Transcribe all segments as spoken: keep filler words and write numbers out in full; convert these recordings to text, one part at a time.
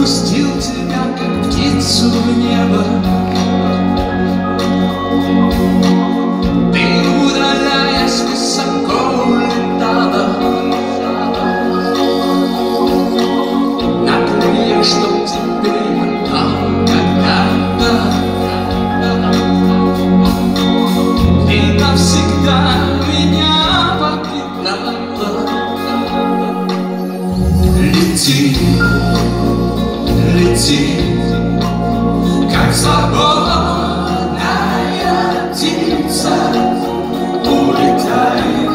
отпустил тебя, как птицу в небо. Ты, удаляясь, высоко улетала на крыльях, чтоб теперь потом когда-то ты навсегда меня покидала. Лети, лети, как свободная птица. Улетай,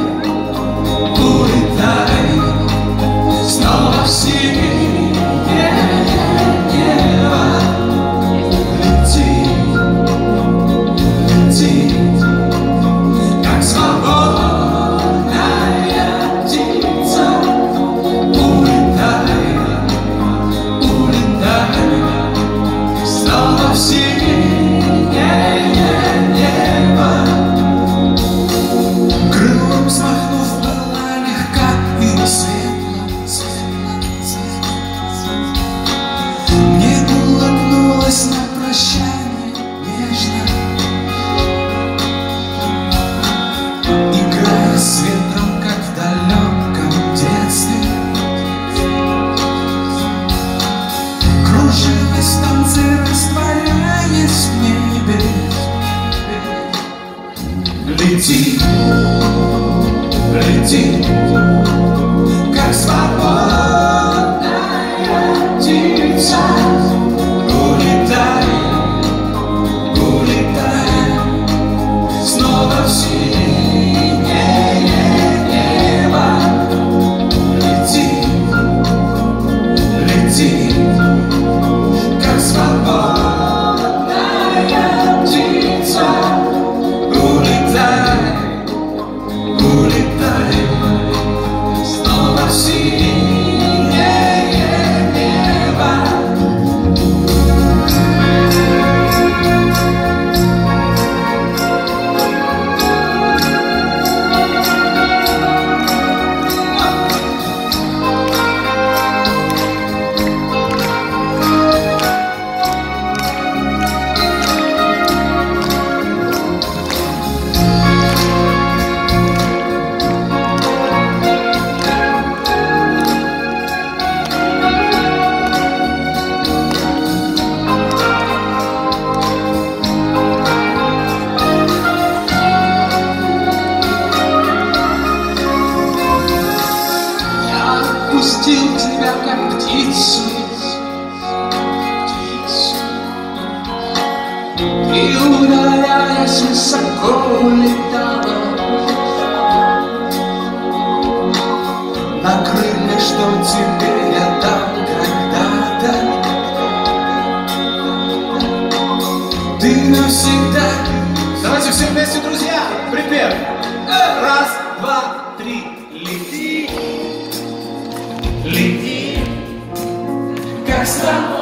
улетай снова в синее небо. Лети, лети, как свободная птица. Улетай, улетай снова в синее небо. Крылом взмахнув, была легка и светла, светла, светла. Мне улыбнулась на прощание нежно, играя с ветром, как в далеком детстве. Кружилась танцы, растворяясь в небе. Лети, лети, как свободная птица. Улетай, улетай снова в синее небо. Лети, лети, как свободная птица. Улетай, улетай снова в синее небо. Отпустил тебя, как птицу, птицу. Ты, удаляясь, высоко улетала на крыльях, что тебе я дам когда-то. Ты навсегда. Давайте все вместе, друзья! Припев! Раз, два, три. Лети, лети, Как свободная